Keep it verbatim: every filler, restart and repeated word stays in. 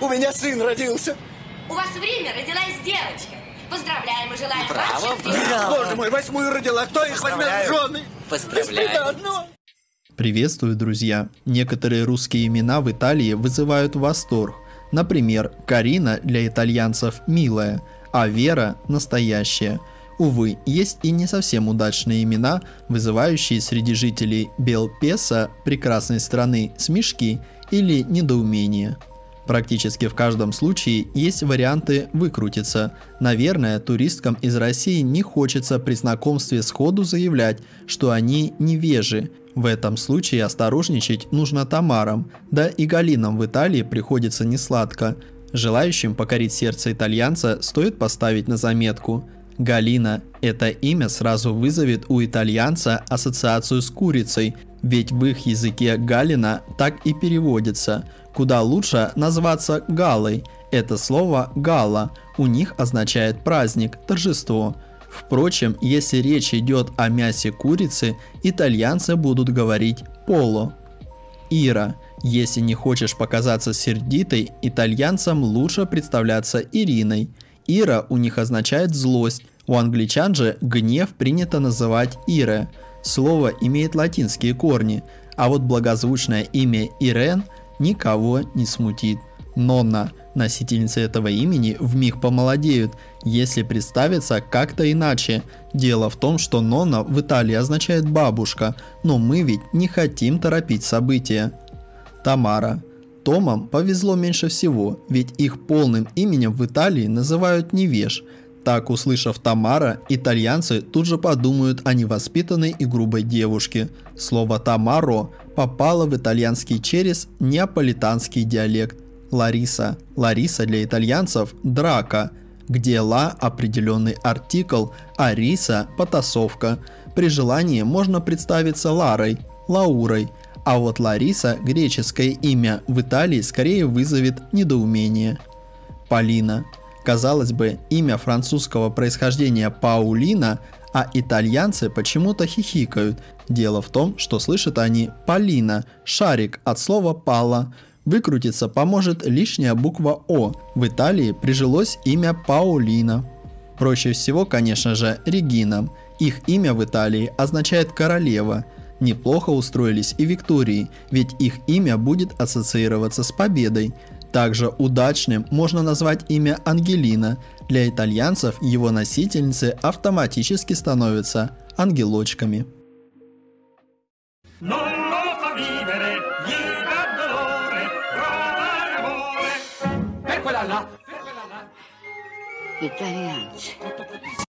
У меня сын родился. У вас в Риме родилась девочка. Поздравляем и желаем Браво, вам счастливого. браво. Боже мой, восьмую родила. Кто их возьмет в жены? Поздравляю. Бесприданного. Приветствую, друзья! Некоторые русские имена в Италии вызывают восторг. Например, Карина для итальянцев «милая», а Вера – «настоящая». Увы, есть и не совсем удачные имена, вызывающие среди жителей Белпеса, прекрасной страны, смешки или недоумение. Практически в каждом случае есть варианты выкрутиться. Наверное, туристкам из России не хочется при знакомстве сходу заявлять, что они невежи. В этом случае осторожничать нужно Тамарам, да и Галинам в Италии приходится несладко. Желающим покорить сердце итальянца стоит поставить на заметку. Галина – это имя сразу вызовет у итальянца ассоциацию с курицей, ведь в их языке Галина так и переводится. Куда лучше назваться Галой. Это слово «гала» у них означает праздник, торжество. Впрочем, если речь идет о мясе курицы, итальянцы будут говорить «поло». Ира. Если не хочешь показаться сердитой, итальянцам лучше представляться Ириной. Ира у них означает злость, у англичан же гнев принято называть Ире. Слово имеет латинские корни, а вот благозвучное имя Ирен никого не смутит. Нонна. Носительницы этого имени вмиг помолодеют, если представиться как-то иначе. Дело в том, что Нонна в Италии означает бабушка, но мы ведь не хотим торопить события. Тамара. Томам повезло меньше всего, ведь их полным именем в Италии называют невеж. Так, услышав Тамара, итальянцы тут же подумают о невоспитанной и грубой девушке. Слово «тамаро» попало в итальянский через неаполитанский диалект. Лариса. Лариса для итальянцев – драка, где «ла» – определенный артикл, а «риса» – потасовка. При желании можно представиться Ларой, Лаурой, а вот Лариса, греческое имя, в Италии скорее вызовет недоумение. Полина. Казалось бы, имя французского происхождения Паулина, а итальянцы почему-то хихикают. Дело в том, что слышат они Полина, шарик от слова «пала». Выкрутиться поможет лишняя буква «О». В Италии прижилось имя Паулина. Проще всего, конечно же, Регина. Их имя в Италии означает «королева». Неплохо устроились и Виктории, ведь их имя будет ассоциироваться с победой. Также удачным можно назвать имя Ангелина. Для итальянцев его носительницы автоматически становятся ангелочками. Italianci.